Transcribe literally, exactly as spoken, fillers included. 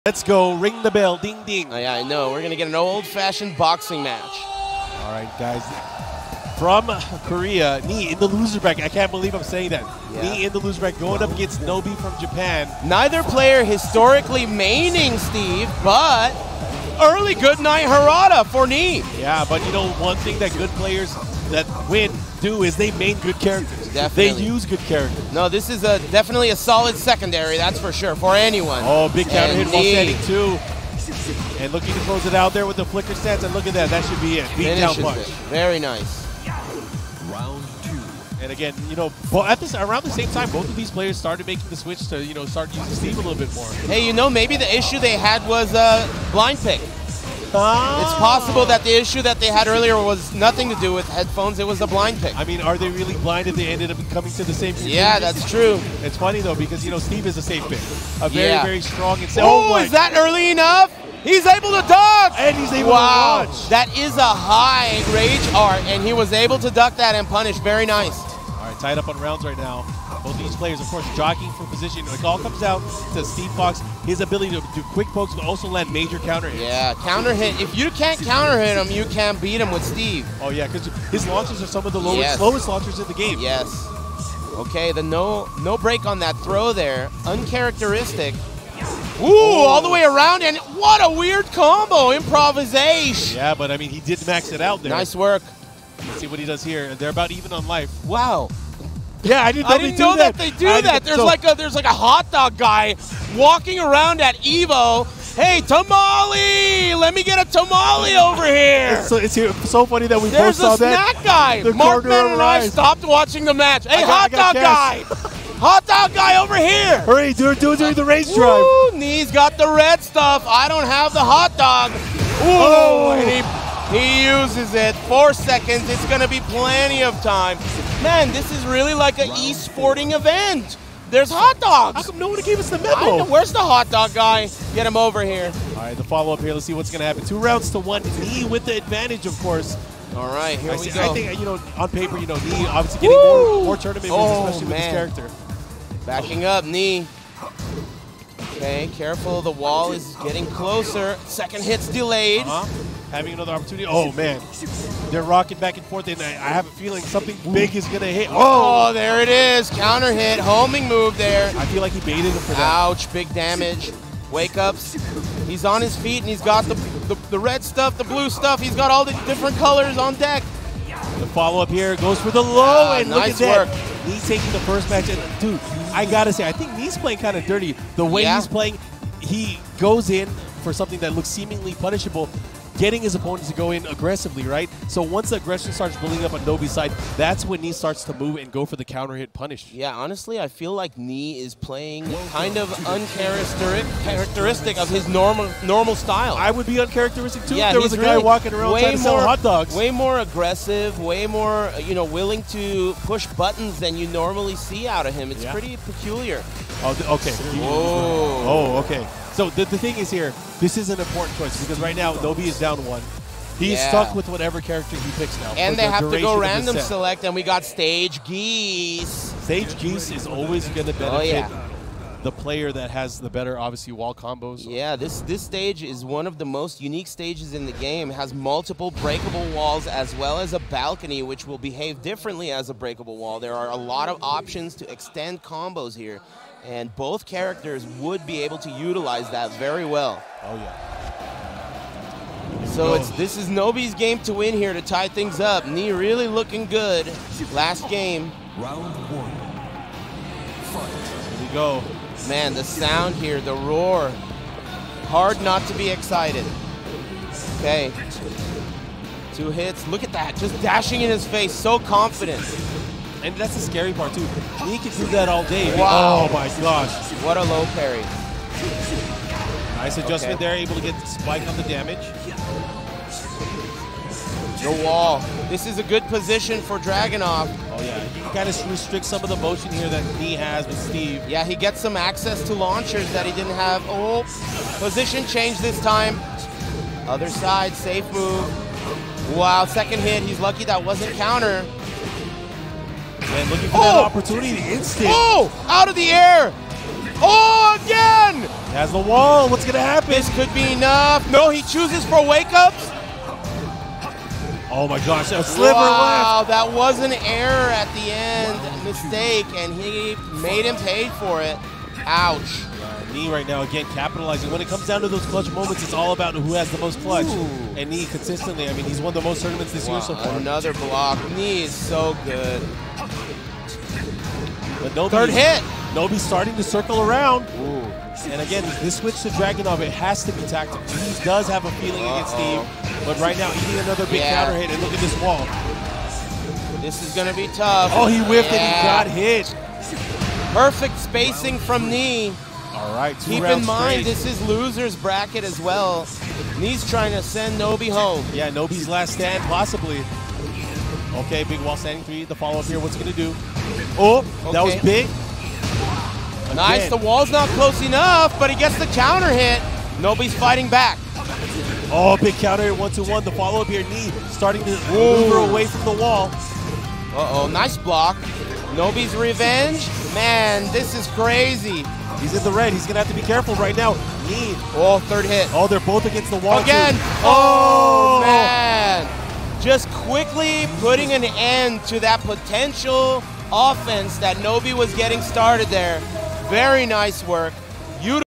Let's go. Ring the bell. Ding, ding. Oh, yeah, I know. We're going to get an old-fashioned boxing match. All right, guys. From Korea, Nii in the loser bracket. I can't believe I'm saying that. Yeah. Nii in the loser bracket going up against Nobi from Japan. Neither player historically maining Steve, but early good night Harada for Nii. Yeah, but you know, one thing that good players that win do is they main good characters. Definitely. They use good characters. No, this is a definitely a solid secondary, that's for sure, for anyone. Oh, big counter and hit while standing too. And looking to close it out there with the flicker stance, and look at that, that should be it. Beat down punch. It. Very nice. Round two. And again, you know, at this around the same time, both of these players started making the switch to, you know, start using Steve a little bit more. Hey, you know, maybe the issue they had was uh, blind pick. Ah. It's possible that the issue that they had earlier was nothing to do with headphones. It was a blind pick. I mean, are they really blind if they ended up coming to the same conclusion? Yeah, that's true. It's funny, though, because, you know, Steve is a safe pick. A very, yeah. very strong and safe. Oh, is that early enough? He's able to dodge! And he's able wow. to dodge. That is a high rage art, and he was able to duck that and punish. Very nice. All right, tied up on rounds right now. Both these players, of course, jockeying for position. It all comes down to Steve Fox, his ability to do quick pokes, but also land major counter hits. Yeah, counter hit. If you can't counter hit him, you can't beat him with Steve. Oh, yeah, because his launches are some of the lowest, yes. slowest launchers in the game. Yes. Okay, the no no break on that throw there. Uncharacteristic. Ooh, oh. all the way around, and what a weird combo. Improvisation. Yeah, but, I mean, he did max it out there. Nice work. Let's see what he does here. They're about even on life. Wow. Yeah, I didn't know, I didn't they, know do that. that. they do I that. There's so like a there's like a hot dog guy walking around at Evo. Hey, tamale! Let me get a tamale over here. It's so, it's here, so funny that we There's both saw that. There's a snack guy. The Mark Man and I eyes. stopped watching the match. Hey, got, hot dog guy! Hot dog guy over here! Hurry, do it, do it during the race drive. Woo, Nii's got the red stuff. I don't have the hot dog. Ooh, oh. and he, he uses it. Four seconds. It's going to be plenty of time. Man, this is really like an e-sporting event. There's hot dogs. How come no one gave us the memo? I know, where's the hot dog guy? Get him over here. All right, the follow-up here. Let's see what's going to happen. Two rounds to one. Nii with the advantage, of course. All right, here I we see, go. I think, you know, on paper, you know, Nii obviously getting more, more tournament wins, oh, especially man. with his character. Backing up, Nii. Okay, careful. The wall is getting closer. Second hit's delayed. Uh-huh. Having another opportunity. Oh, man. They're rocking back and forth, and I, I have a feeling something big is going to hit. Oh, oh, there it is. Counter hit. Homing move there. I feel like he baited him for that. Ouch. Big damage. Wake-ups. He's on his feet, and he's got the, the, the red stuff, the blue stuff. He's got all the different colors on deck. The follow-up here goes for the low, uh, and nice look at work. that. Nii taking the first match. And, dude, I got to say, I think Nii's playing kind of dirty. The way yeah. he's playing, he goes in for something that looks seemingly punishable, getting his opponents to go in aggressively, right? So once the aggression starts building up on Nobi's side, that's when Nii starts to move and go for the counter hit punish. Yeah, honestly, I feel like Nii is playing kind of uncharacteristic of his normal normal style. I would be uncharacteristic too yeah, if there was a guy really walking around trying to sell more, hot dogs. Way more aggressive, way more, you know, willing to push buttons than you normally see out of him. It's yeah. pretty peculiar. Oh, okay. Whoa. Oh, okay. So the, the thing is here, this is an important choice because right now Nobi is down one. He's yeah. stuck with whatever character he picks now. And they the have to go random set. select, and we got Stage Geese. Stage Geese is always going to benefit oh, yeah. the player that has the better, obviously, wall combos. Yeah, this, this stage is one of the most unique stages in the game. It has multiple breakable walls as well as a balcony, which will behave differently as a breakable wall. There are a lot of options to extend combos here. And both characters would be able to utilize that very well. Oh, yeah. So it's this is Nobi's game to win here to tie things up. Nii really looking good. Last game. Round one. Fight. Here we go. Man, the sound here, the roar. Hard not to be excited. Okay. Two hits. Look at that. Just dashing in his face. So confident. And that's the scary part, too. Nii can do that all day. Wow. Oh, my gosh. What a low parry. Nice adjustment okay. there, able to get the spike on the damage. The wall. This is a good position for Dragunov. Oh, yeah. You can kind of restrict some of the motion here that Nii has with Steve. Yeah, he gets some access to launchers that he didn't have. Oh, position change this time. Other side, safe move. Wow, second hit. He's lucky that wasn't counter. And looking for oh! that opportunity, the instant. Oh, out of the air. Oh, again! Has the wall. What's going to happen? This could be enough. No, he chooses for wake-ups. Oh my gosh, a sliver Wow, left. that was an error at the end, mistake, and he made him pay for it. Ouch. Uh, Knee right now, again, capitalizing. When it comes down to those clutch moments, it's all about who has the most clutch. Ooh. And Knee consistently, I mean, he's won the most tournaments this Wow, year so far. another block. Knee is so good. But Nobi, Third hit. Nobi's starting to circle around. Ooh. And again, this switch to Dragunov, it has to be tactical. He does have a feeling against Uh-oh. Steve, but right now eating another big Yeah. counter hit, and look at this wall. This is gonna be tough. Oh, he whiffed Yeah. and he got hit. Perfect spacing from Knee. All right, two Keep rounds in mind, straight. this is loser's bracket as well. Knee's trying to send Nobi home. Yeah, Nobi's last stand, possibly. Okay, big wall standing three. The follow-up here, what's he gonna do? Oh, that was Okay. big. Nice, Again. the wall's not close enough, but he gets the counter hit. Nobody's fighting back. Oh, big counter hit, one, two, one. The follow-up here, Knee starting to maneuver away from the wall. Uh-oh, nice block. Nobi's revenge. Man, this is crazy. He's in the red. He's gonna have to be careful right now. Knee. Oh, third hit. Oh, they're both against the wall. Again. too. Oh, man. Just quickly putting an end to that potential offense that Nobi was getting started there. Very nice work. Beautiful.